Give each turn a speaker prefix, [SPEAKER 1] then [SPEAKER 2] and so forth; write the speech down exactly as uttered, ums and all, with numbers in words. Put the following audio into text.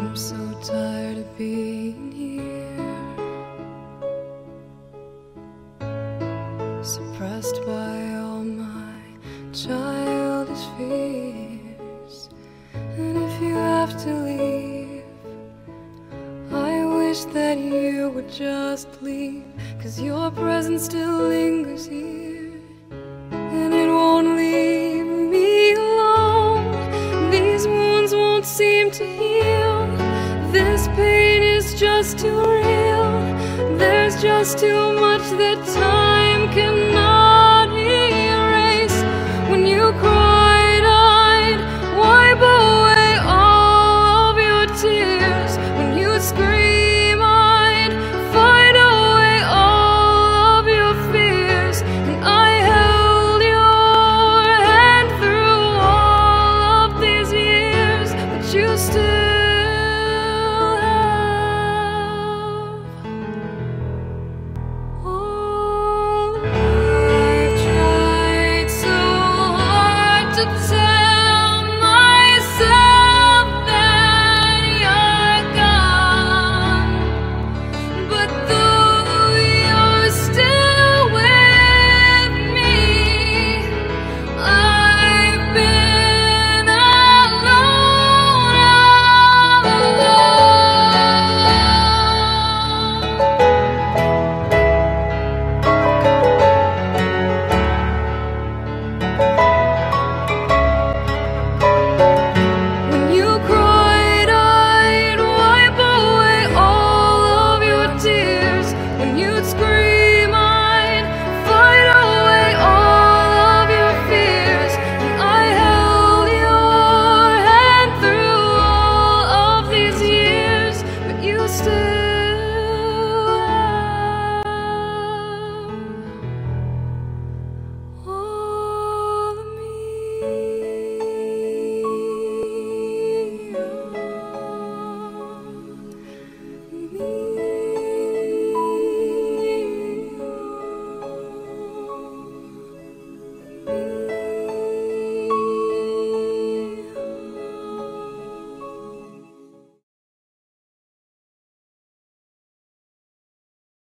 [SPEAKER 1] I'm so tired of being here, suppressed by all my childish fears. And if you have to leave, I wish that you would just leave, 'cause your presence still lingers here, and it won't leave me alone. These wounds won't seem to heal. This pain is just too real. There's just too much that time cannot